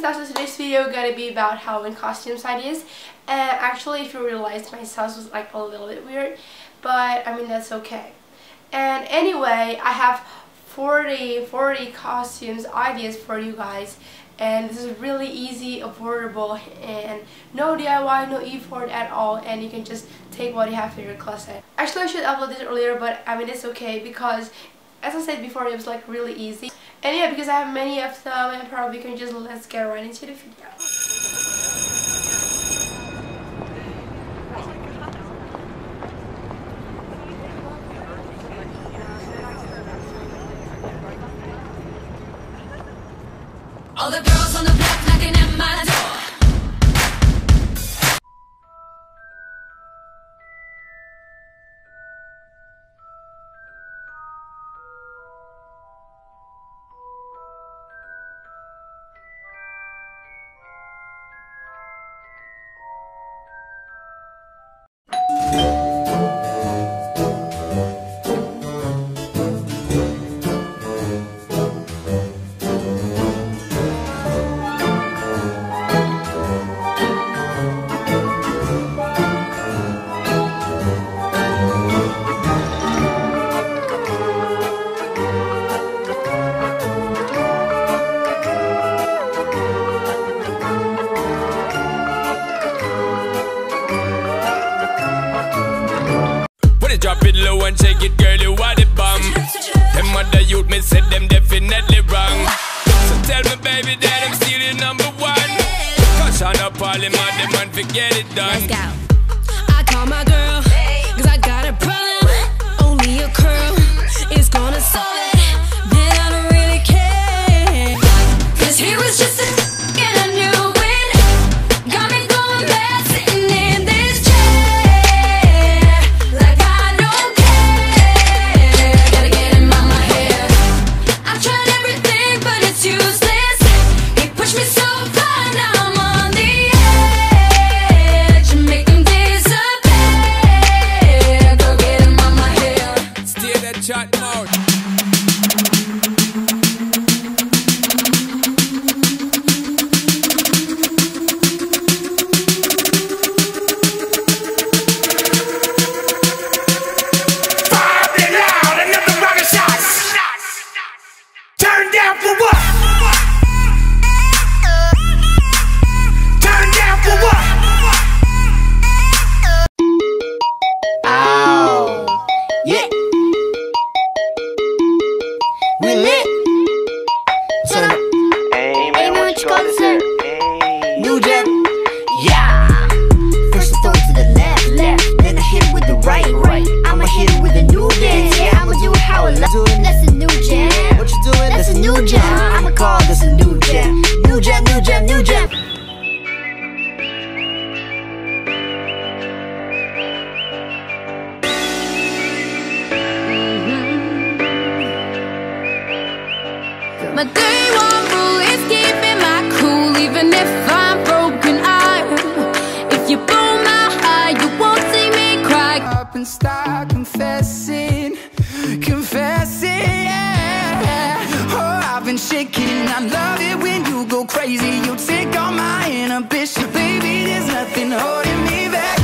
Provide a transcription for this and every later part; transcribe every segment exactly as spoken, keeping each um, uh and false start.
guys, so today's video gonna be about Halloween costumes ideas. And actually, if you realized, my size was like a little bit weird, but I mean that's okay. And anyway, I have forty, forty costumes ideas for you guys, and this is really easy, affordable, and no D I Y, no effort at all, and you can just take what you have in your closet. Actually, I should upload this earlier, but I mean it's okay because, as I said before, it was like really easy. And yeah, because I have many of them, and probably can just let's get right into the video. All the girls on the block knocking at my door. Drop it low and shake it, girl, you are the bomb. Them other youth, me said them definitely wrong. So tell me, baby, that I'm still your number one. Cause on a parliament, the man forget it done. Let's go. I call my girl, cause I got a problem. Only a curl is gonna solve it. Man, I don't really care. Cause he was just a and I knew it. Got me going mad sitting in this chair. Like I don't care. Gotta get him out my hair. I've tried everything, but it's useless. He pushed me so far, now I'm on the edge. Make him disappear. Go get him out my hair. Stay that chat mode. Turn down for what? Turn down for what? Ow. Yeah. We lit. Turn up. Hey man, what you call this, sir? New Jam. Yeah. First I throw it to the left, left. Then I hit it with the right, right. I'ma hit it with a new dance. Yeah, I'ma do it how I love it. That's a new jam. What you doing? That's a new jam. I'ma call this a new jam. New jam, new jam, new jam. My day one rule is keeping my cool, even if I'm broken. I, if you blow my high, you won't see me cry. Up and start confessing, confessing, yeah. Oh, I've been shaking. I love it when you go crazy. You take all my inhibition, baby. There's nothing holding me back.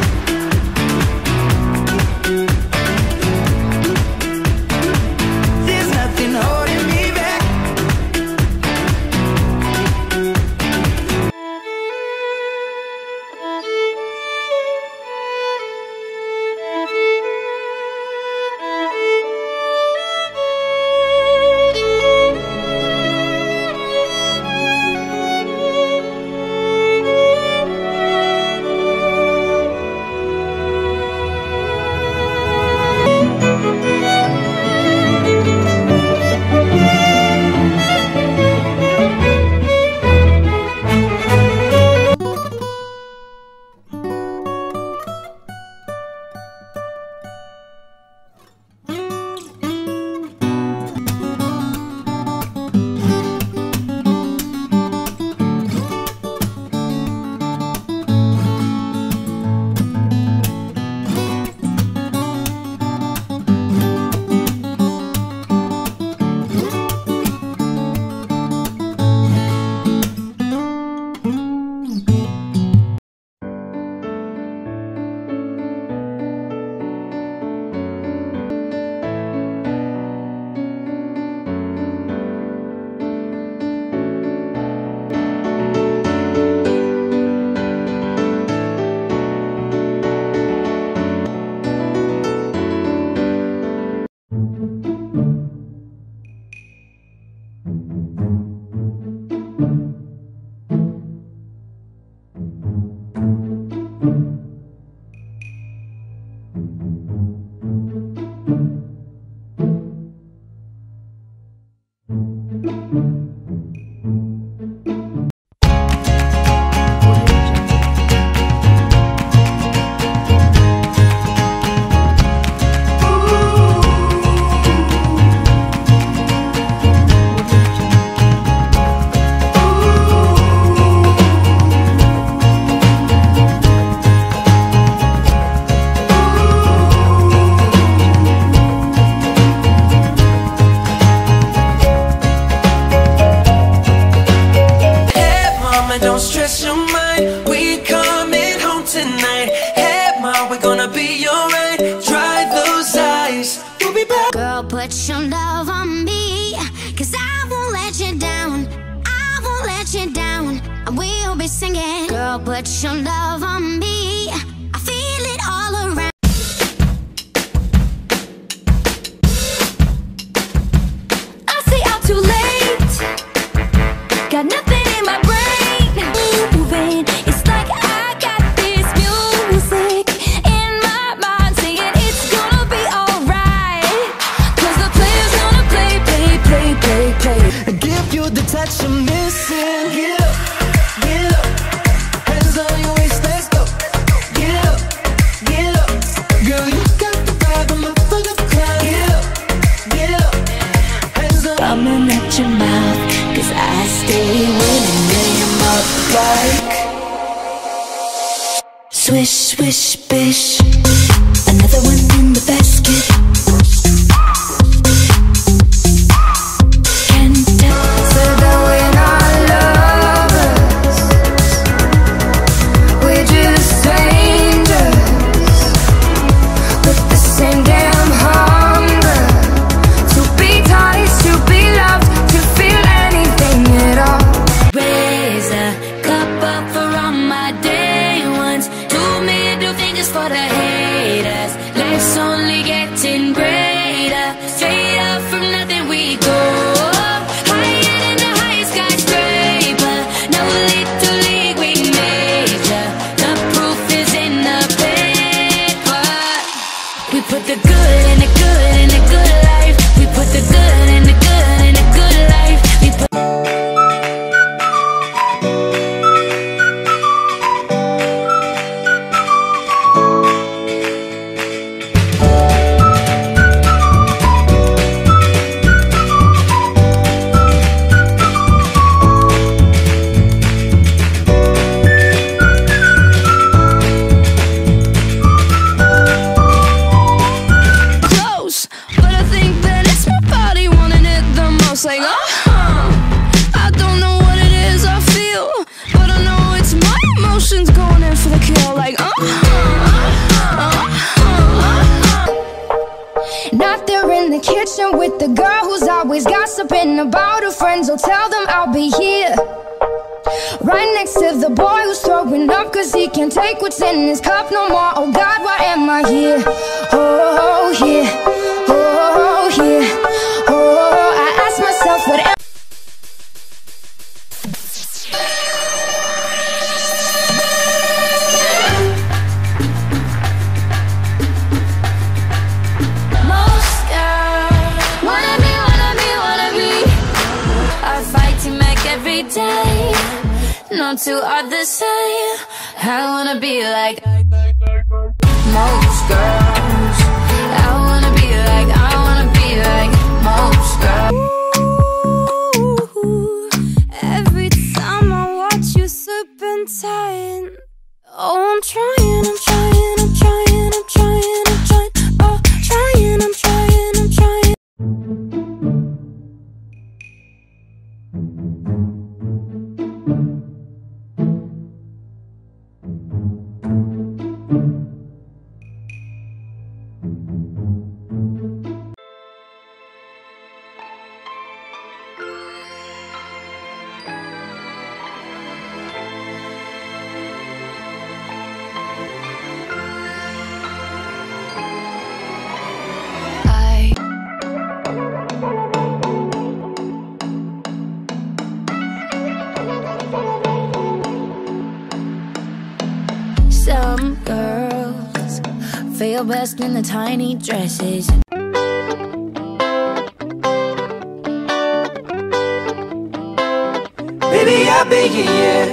There's nothing holding me back. Don't stress your mind, we coming home tonight. Hey ma, we're gonna be alright. Dry those eyes, we'll be back. Girl, put your love on me, cause I won't let you down. I won't let you down, I will be singing. Girl, put your love on me, I feel it all around. I stay out too late, got nothing in my brain. It's like I got this music in my mind saying it's gonna be alright, cause the player's gonna play, play, play, play, play. Give you the touch I'm missing. Get up, get up, hands on your waist, let's go. Get up, get up, girl you got the vibe, I'm up for the climb. Get up, get up, hands on. Coming at your mouth, cause I stay winning, lay 'em up like swish, swish, bish. Another one in the basket. Can't tell. So that we're not lovers, we're just strangers with the same damn hunger to be touched, to be loved, to feel anything at all. Raise a cup up for all my day ones. Two middle fingers for the haters. Life's only getting greater. Straight up from nothing we go. Higher than the highest skyscraper. No little league we major. The proof is in the paper. We put the good in the good in the good life. We put the good in the good in the good life. We put close, but I think that it's my body wanting it the most. Like, uh-huh. I don't know what it is I feel, but I know it's my emotions going in for the kill. Like, uh-huh. Uh-huh. Not there in the kitchen with the girl who's always gossiping about her friends. I'll tell them I'll be here, right next to the boy who's throwing up cause he can't take what's in his cup no more. Oh God, why am I here? Oh, here, oh, here, oh, I ask myself what am Most girls wanna be, wanna be, wanna be. I fight to make every day. No two are the same. I wanna be like most girls. I wanna be like, I wanna be like most girls. Ooh, every time I watch you slipping tight. Oh, I'm trying, I'm trying, I'm trying, I'm trying, I'm trying. Oh, trying, I'm trying, I'm trying. Some girls feel best in the tiny dresses. be happy, yeah.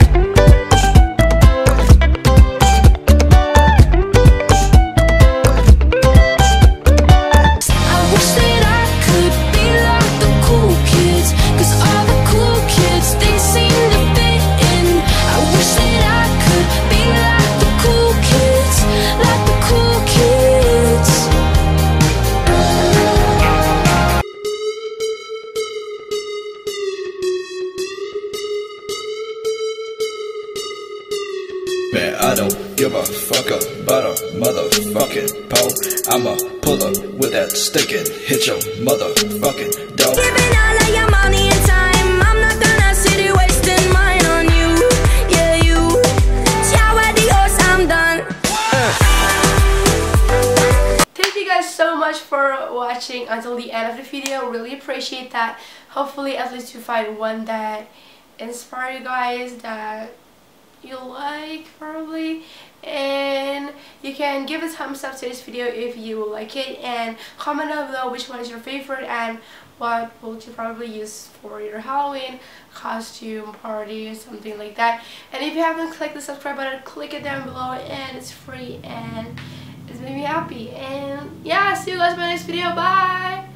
I wish that I could be like the cool kids, 'cause all the cool kids, they seem to fit in. I wish that I could be like the cool kids, like the cool kids. Man, I don't give a fuck about a motherfucking pole. I'ma pull up with that stick and hit your motherfucking door. Giving all of your money and time, I'm not gonna sit here wasting mine on you. Yeah, you. Ciao, adios, I'm done. Thank you guys so much for watching until the end of the video. Really appreciate that. Hopefully at least you find one that inspire you guys, that you like probably, and you can give a thumbs up to this video if you like it, and comment down below which one is your favorite and what will you probably use for your Halloween costume party or something like that. And if you haven't clicked the subscribe button, click it down below, and it's free and it's made me happy. And yeah, see you guys in my next video. Bye.